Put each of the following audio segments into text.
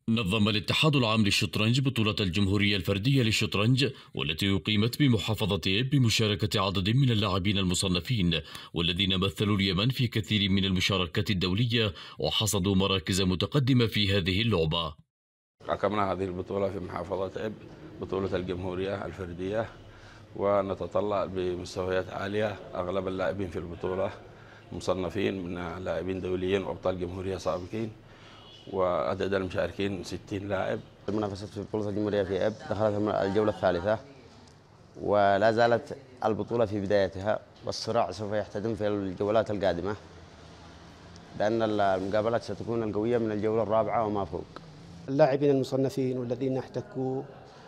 نظم الاتحاد العام للشطرنج بطولة الجمهورية الفردية للشطرنج، والتي أقيمت بمحافظة إب بمشاركة عدد من اللاعبين المصنفين والذين مثلوا اليمن في كثير من المشاركات الدولية وحصدوا مراكز متقدمة في هذه اللعبة. حكمنا هذه البطولة في محافظة إب، بطولة الجمهورية الفردية، ونتطلع بمستويات عالية. أغلب اللاعبين في البطولة مصنفين من لاعبين دوليين وأبطال جمهورية سابقين، وعدد المشاركين 60 لاعب. المنافسة في بطولة الجمهورية في إب دخلت الجولة الثالثة، ولا زالت البطولة في بدايتها، والصراع سوف يحتدم في الجولات القادمة، لأن المقابلات ستكون القوية من الجولة الرابعة وما فوق. اللاعبين المصنفين والذين احتكوا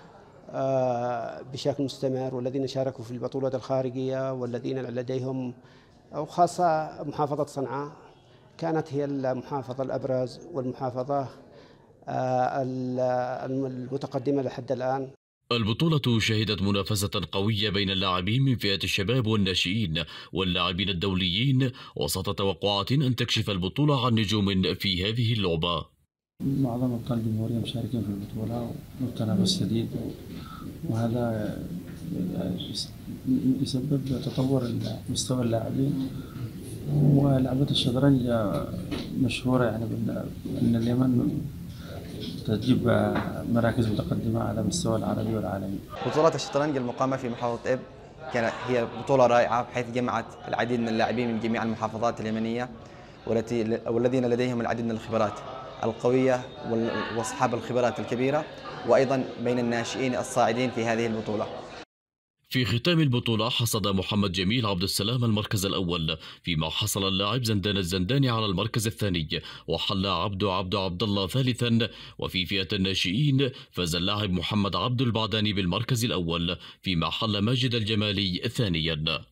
بشكل مستمر، والذين شاركوا في البطولات الخارجية، والذين لديهم أو خاصة محافظة صنعاء كانت هي المحافظة الأبرز والمحافظة المتقدمة لحد الآن. البطولة شهدت منافسة قوية بين اللاعبين من فئة الشباب والناشئين واللاعبين الدوليين، وسط توقعات أن تكشف البطولة عن نجوم في هذه اللعبة. معظم أبطال الجمهورية مشاركين في البطولة والتنافس شديد، وهذا يسبب تطور مستوى اللاعبين. ولعبة الشطرنج مشهورة يعني بأن اليمن تجيب مراكز متقدمة على مستوى العربي والعالمي. بطولات الشطرنج المقامة في محافظة إب هي بطولة رائعة، بحيث جمعت العديد من اللاعبين من جميع المحافظات اليمنية، والذين لديهم العديد من الخبرات القوية وأصحاب الخبرات الكبيرة، وأيضا بين الناشئين الصاعدين في هذه البطولة. في ختام البطولة حصد محمد جميل عبد السلام المركز الأول، فيما حصل اللاعب زندان الزنداني على المركز الثاني، وحل عبد الله ثالثا. وفي فئة الناشئين فاز اللاعب محمد عبد البعداني بالمركز الأول، فيما حل ماجد الجمالي ثانيا.